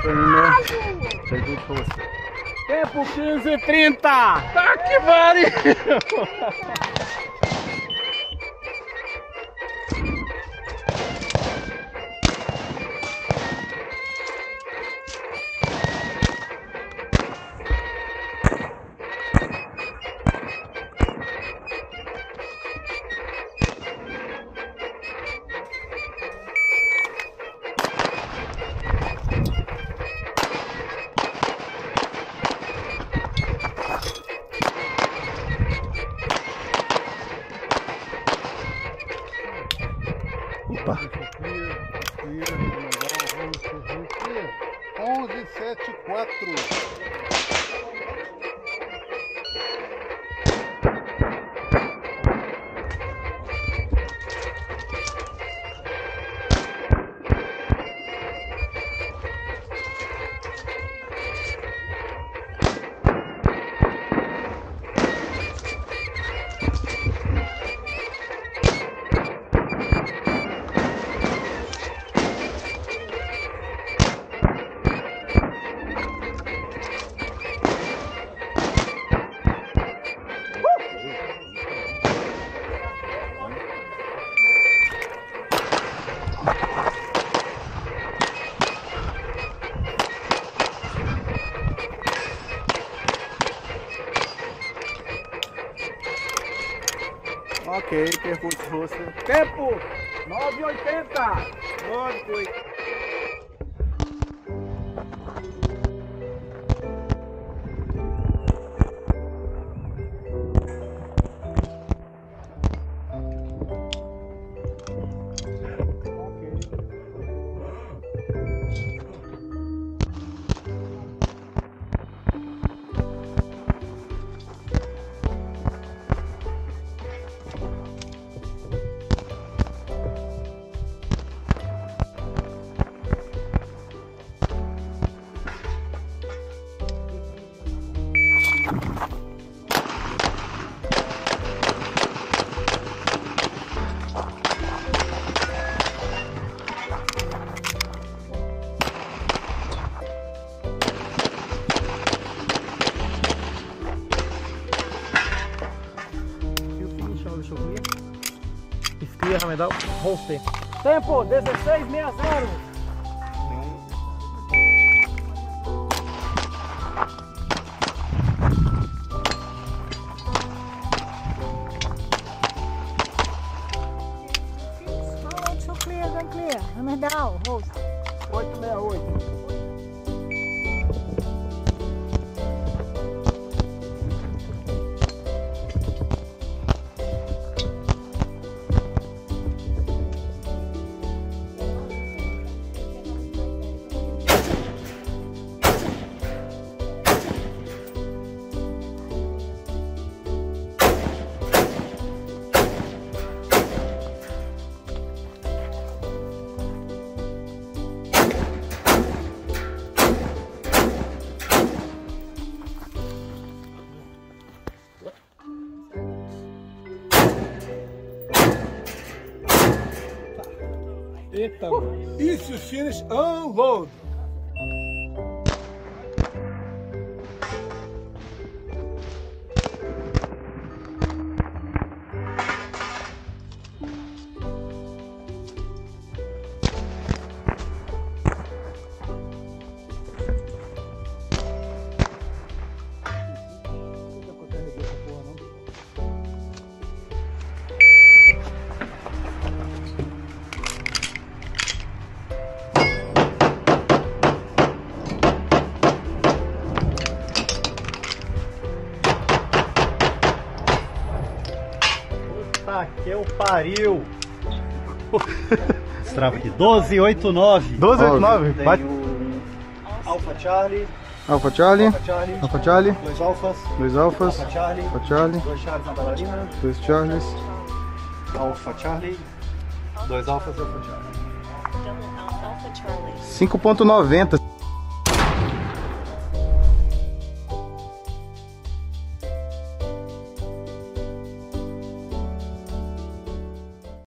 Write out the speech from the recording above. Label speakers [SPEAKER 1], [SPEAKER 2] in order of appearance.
[SPEAKER 1] Tempo 15:30. Tá que pariu.
[SPEAKER 2] Opa. 11:74. Ok, percurso você.
[SPEAKER 1] Tempo 9:80. 9:80.
[SPEAKER 3] Medal, holster.
[SPEAKER 1] Tempo 16:60.
[SPEAKER 4] So clear, then clear. Medal, holster.
[SPEAKER 1] 8:68.
[SPEAKER 2] Eita, if you finish, unload.
[SPEAKER 3] Que eu pariu! Strava aqui, 12:89.
[SPEAKER 2] 12:89, bate.
[SPEAKER 3] Alpha Charlie.
[SPEAKER 2] Alpha Charlie.
[SPEAKER 3] Alpha Charlie.
[SPEAKER 2] Alpha Charlie.
[SPEAKER 3] 2 alfas.
[SPEAKER 2] 2 alfas.
[SPEAKER 3] Alpha Charlie.
[SPEAKER 2] Alpha Charlie.
[SPEAKER 3] 2 Charlies na bailarina.
[SPEAKER 2] 2 Charlies.
[SPEAKER 3] Alpha Charlie. 2 alfas e Alpha Charlie.
[SPEAKER 4] 5.90.
[SPEAKER 2] 5.90.